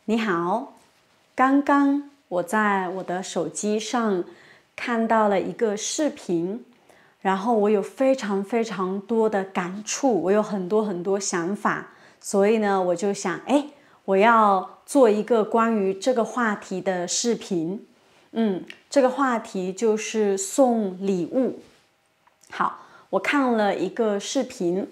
你好，刚刚我在我的手机上看到了一个视频，然后我有非常多的感触，我有很多想法，所以呢，我就想，我要做一个关于这个话题的视频。这个话题就是送礼物。好，我看了一个视频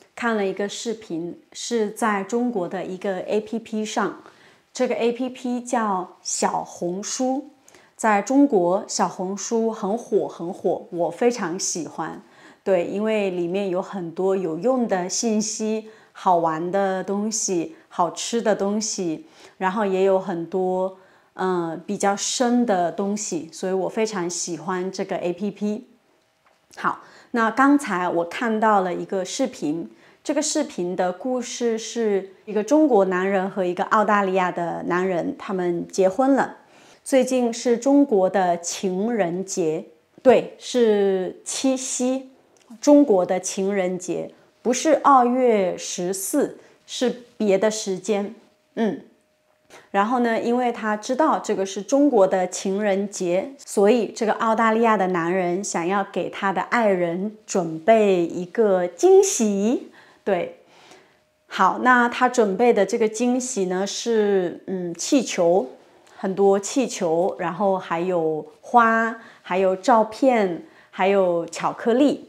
是在中国的一个 APP 上。这个 APP 叫小红书，在中国小红书很火，我非常喜欢。对，因为里面有很多有用的信息、好玩的东西、好吃的东西，然后也有很多比较深的东西，所以我非常喜欢这个 APP。好，那刚才我看到了一个视频。这个视频的故事是一个中国男人和一个澳大利亚的男人，他们结婚了。最近是中国的情人节，对，是七夕，中国的情人节，不是2月14，是别的时间。然后呢，因为他知道这个是中国的情人节，所以这个澳大利亚的男人想要给他的爱人准备一个惊喜。对，好，那他准备的这个惊喜呢是气球，很多气球，然后还有花，还有照片，还有巧克力。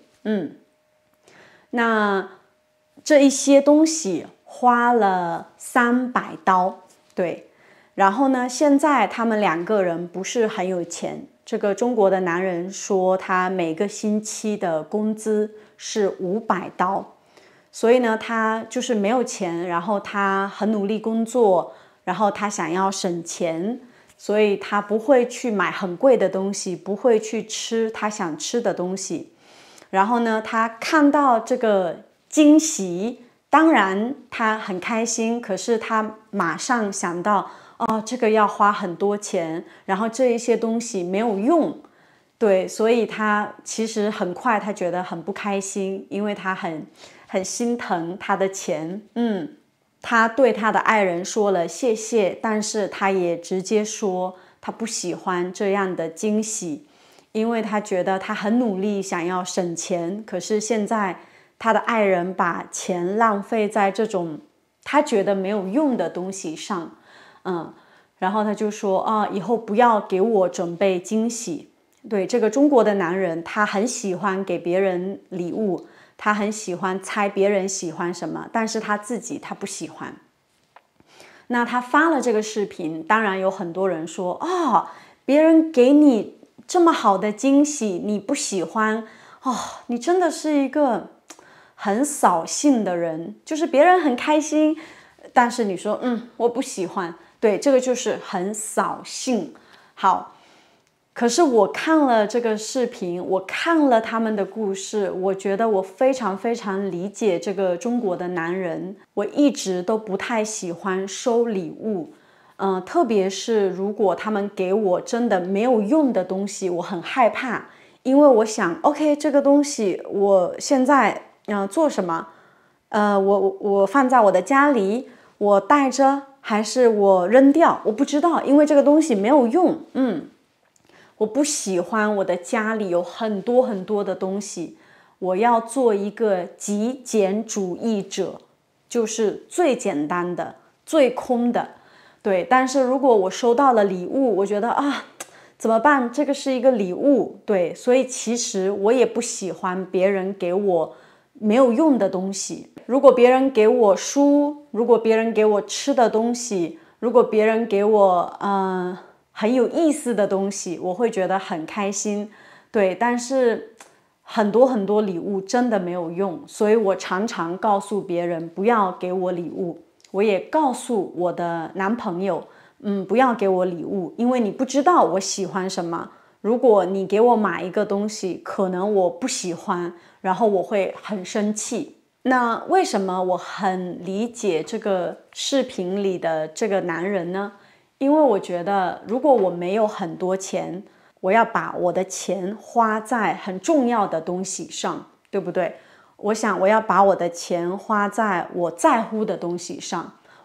那这一些东西花了300刀。对，然后呢，现在他们2个人不是很有钱。这个中国的男人说他每个星期的工资是500刀。所以呢，他就是没有钱，然后他很努力工作，然后他想要省钱，所以他不会去买很贵的东西，不会去吃他想吃的东西。然后呢，他看到这个惊喜，当然他很开心，可是他马上想到，这个要花很多钱，然后这一些东西没有用。对，所以他其实很快他觉得很不开心，因为他很心疼他的钱。他对他的爱人说了谢谢，但是他也直接说他不喜欢这样的惊喜，因为他觉得他很努力想要省钱，可是现在他的爱人把钱浪费在这种他觉得没有用的东西上。然后他就说以后不要给我准备惊喜。对，这个中国的男人，他很喜欢给别人礼物，他很喜欢猜别人喜欢什么，但是他自己他不喜欢。那他发了这个视频，当然有很多人说别人给你这么好的惊喜你不喜欢，你真的是一个很扫兴的人，就是别人很开心，但是你说我不喜欢。对，这个就是很扫兴。好，可是我看了这个视频，我看了他们的故事，我觉得我非常理解这个中国的男人。我一直都不太喜欢收礼物，特别是如果他们给我真的没有用的东西，我很害怕，因为我想 OK 这个东西我现在做什么？我放在我的家里，我带着还是我扔掉？我不知道，因为这个东西没有用。我不喜欢我的家里有很多的东西，我要做一个极简主义者，就是最简单的、最空的。对，但是如果我收到了礼物，我觉得怎么办？这个是一个礼物。对，所以其实我也不喜欢别人给我没有用的东西。如果别人给我书，如果别人给我吃的东西，如果别人给我很有意思的东西，我会觉得很开心。对，但是很多礼物真的没有用，所以我常常告诉别人不要给我礼物。我也告诉我的男朋友不要给我礼物，因为你不知道我喜欢什么。如果你给我买一个东西，可能我不喜欢，然后我会很生气。那为什么我很理解这个视频里的这个男人呢？因为我觉得如果我没有很多钱，我要把我的钱花在很重要的东西上，对不对？我想我要把我的钱花在我在乎的东西上。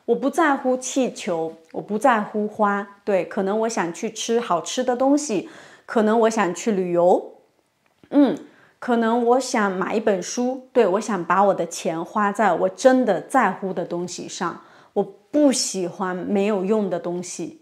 我不在乎气球，我不在乎花，对，可能我想去吃好吃的东西，可能我想去旅游，可能我想买一本书，对，我想把我的钱花在我真的在乎的东西上，我不喜欢没有用的东西，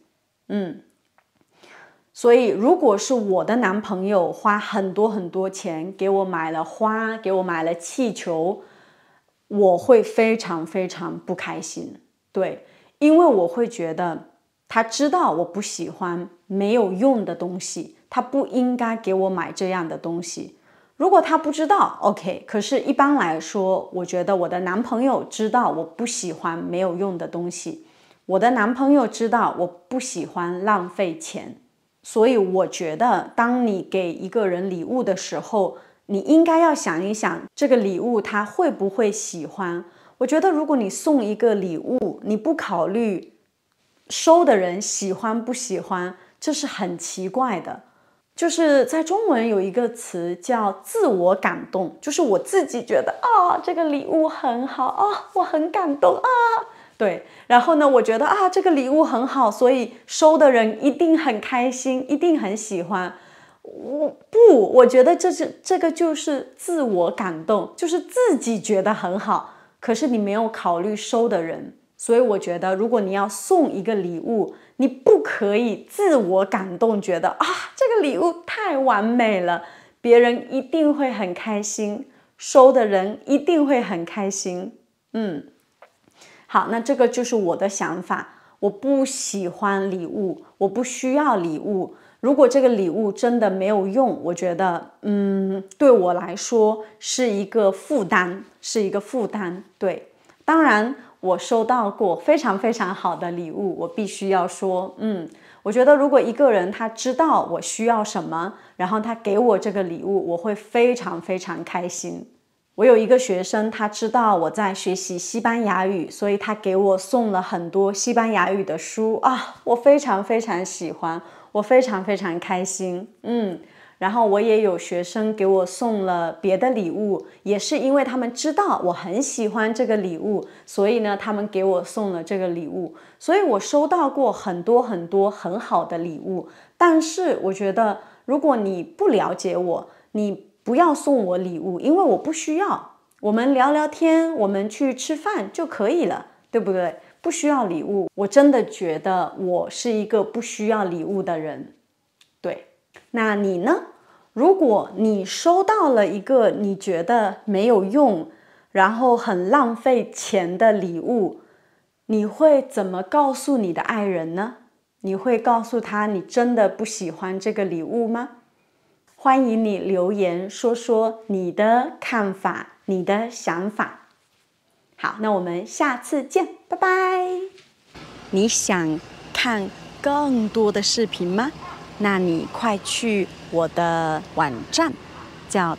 所以如果是我的男朋友花很多很多钱给我买了花，给我买了气球，我会非常非常不开心，对，因为我会觉得他知道我不喜欢没有用的东西，他不应该给我买这样的东西。如果他不知道 OK， 可是一般来说，我觉得我的男朋友知道我不喜欢没有用的东西，我的男朋友知道我不喜欢浪费钱，所以我觉得当你给一个人礼物的时候，你应该要想一想这个礼物他会不会喜欢。我觉得如果你送一个礼物，你不考虑收的人喜欢不喜欢，这是很奇怪的。就是在中文有一个词叫自我感动，就是我自己觉得这个礼物很好我很感动对，然后呢，我觉得这个礼物很好，所以收的人一定很开心，一定很喜欢。我觉得这个就是自我感动，就是自己觉得很好，可是你没有考虑收的人。所以我觉得如果你要送一个礼物，你不可以自我感动，觉得这个礼物太完美了，别人一定会很开心，收的人一定会很开心。好，那这个就是我的想法。我不喜欢礼物，我不需要礼物。如果这个礼物真的没有用，我觉得对我来说是一个负担，对，当然我收到过非常非常好的礼物，我必须要说我觉得如果一个人他知道我需要什么，然后他给我这个礼物，我会非常非常开心。我有一个学生，他知道我在学习西班牙语，所以他给我送了很多西班牙语的书我非常非常喜欢，我非常非常开心。然后我也有学生给我送了别的礼物，也是因为他们知道我很喜欢这个礼物，所以呢，他们给我送了这个礼物。所以我收到过很多很多很好的礼物，但是我觉得如果你不了解我，你不要送我礼物，因为我不需要。我们聊聊天，我们去吃饭就可以了，对不对？不需要礼物。我真的觉得我是一个不需要礼物的人。对，那你呢？如果你收到了一个你觉得没有用，然后很浪费钱的礼物，你会怎么告诉你的爱人呢？你会告诉他你真的不喜欢这个礼物吗？欢迎你留言说说你的看法，你的想法。好，那我们下次见，拜拜。你想看更多的视频吗？那你快去我的网站，叫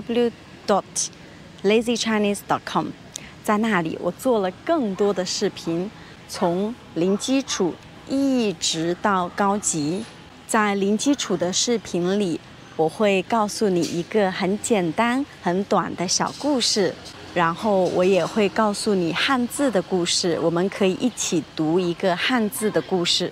www.lazychinese.com， 在那里我做了更多的视频，从零基础一直到高级。在零基础的视频里，我会告诉你一个很简单很短的小故事，然后我也会告诉你汉字的故事，我们可以一起读一个汉字的故事。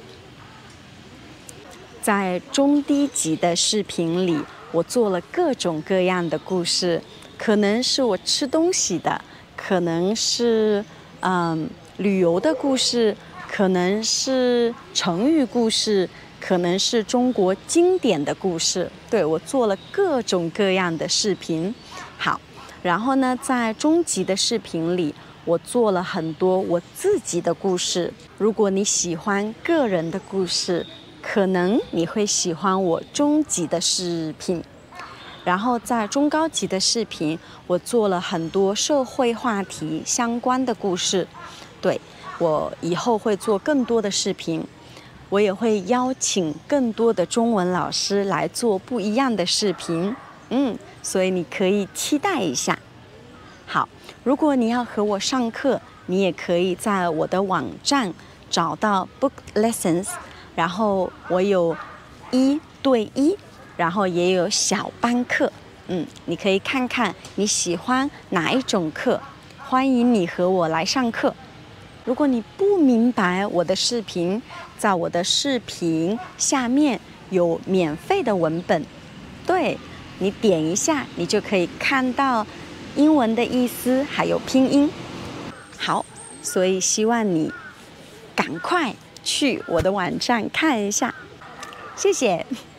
在中低级的视频里，我做了各种各样的故事，可能是我吃东西的，可能是旅游的故事，可能是成语故事，可能是中国经典的故事。对，我做了各种各样的视频。好，然后呢，在中级的视频里，我做了很多我自己的故事。如果你喜欢个人的故事，可能你会喜欢我中级的视频。然后在中高级的视频，我做了很多社会话题相关的故事。对，我以后会做更多的视频，我也会邀请更多的中文老师来做不一样的视频。所以你可以期待一下。好，如果你要和我上课，你也可以在我的网站找到 Book Lessons， 然后我有1对1，然后也有小班课。你可以看看你喜欢哪一种课，欢迎你和我来上课。 如果你不明白我的视频，在我的视频下面有免费的文本，对，你点一下，你就可以看到英文的意思还有拼音。好，所以希望你赶快去我的网站看一下，谢谢。